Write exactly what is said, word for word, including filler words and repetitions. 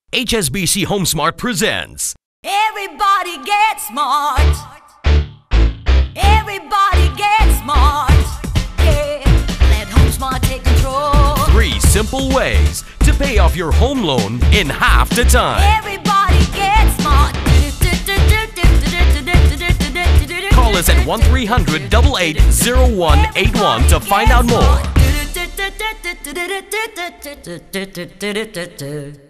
H S B C Home Smart presents. Everybody get smart. Everybody get smart. Yeah, let Home Smart take control. Three simple ways to pay off your home loan in half the time. Everybody get smart. Call us at one three hundred, eight eight zero one eight one to find out more. more.